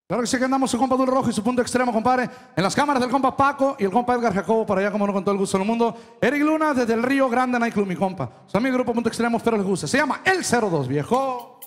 Claro que sí, que andamos su compa Dul Rojo y su punto extremo, compadre. En las cámaras del compa Paco y el compa Edgar Jacobo, para allá, como no, con todo el gusto del mundo. Eric Luna desde el Río Grande Night Club, mi compa. Son mi grupo Punto Extremo, espero les guste. Se llama El 02, viejo.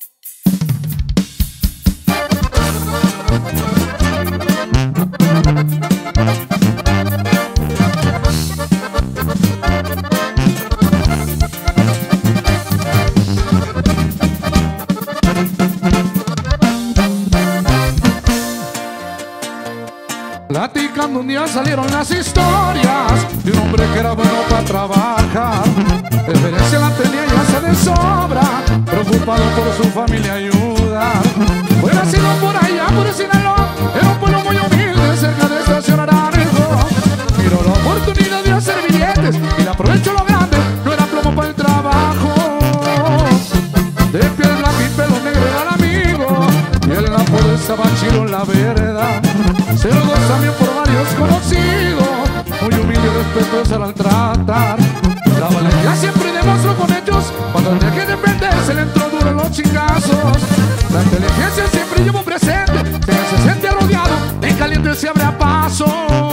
Platicando un día salieron las historias de un hombre que era bueno para trabajar. Experiencia la tenía ya se de sobra, preocupado por su familia ayudar. Fue nacido por allá, por Sinaloa, era un pueblo muy humilde cerca de Estación Arango. Miró la oportunidad de hacer billetes y la aprovechó lo grande, no era plomo para el trabajo. De piel blanca y pelo negro era el amigo, y el apodo estaba chido en la verdad. 02 también por varios conocidos, muy humilde y respetuoso al tratar. La valentía siempre demostró con hechos, cuando tenía que defenderse le entró duro en los chingazos. La inteligencia siempre llevó presente, se sentía rodeado, en caliente se abre a paso.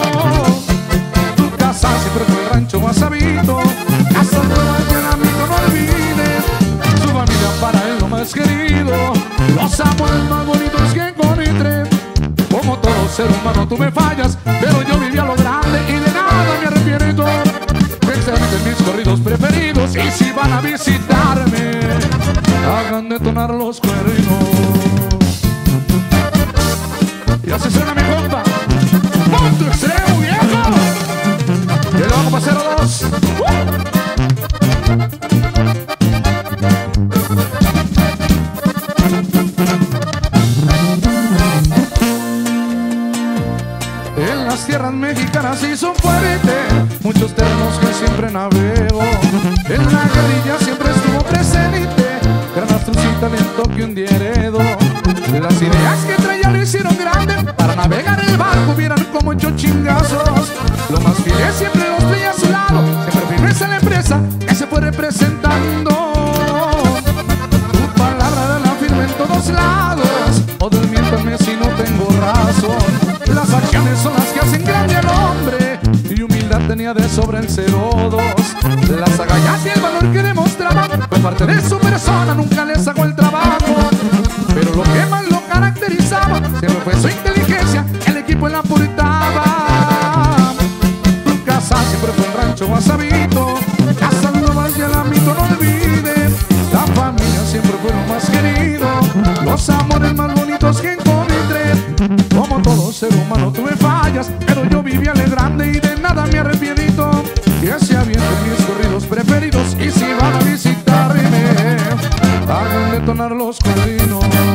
Tu casa siempre fue el rancho Guasabito, casa nueva que el amigo no olvide. Su familia para él lo más querido, los amores más bonitos que encontré. Como todo ser humano tú me fallas, pero yo vivía lo grande y de nada me arrepiento. Excelente mis corridos preferidos, y si van a visitarme, hagan detonar los cuernos. Y así suena mi compa Punto Extremo, viejo. Y lo vamos para 02. En las tierras mexicanas hizo fuerte, muchos terrenos que siempre navego. En la guerrilla siempre estuvo presente, gran astucia y talento que un día heredó. Las ideas que traía lo hicieron grande, para navegar el barco vieran como echó chingazos. Lo más fiel siempre los traía a su lado, siempre firmeza en la empresa que se fue representando. Tu palabra la firme en todos lados, o desmiéntame si no tengo razón. Las acciones son las que hacen grande al hombre, y humildad tenía de sobra el 02. Las agallas y el valor que demostraba fue parte de su persona, nunca le sacó el trabajo. Pero lo que más lo caracterizaba siempre fue su inteligencia, el equipo en la portaba. Tu casa siempre fue el rancho Guasabito, casa nueva y el amigo no olvide. La familia siempre fue lo más querido, los amores más bonitos que encontré. Como todo ser humano tú me fallas, pero yo vivía le grande y de nada me arrepiento. Que se avienten mis corridos preferidos, y si van a visitarme, hagan detonar los cuernos.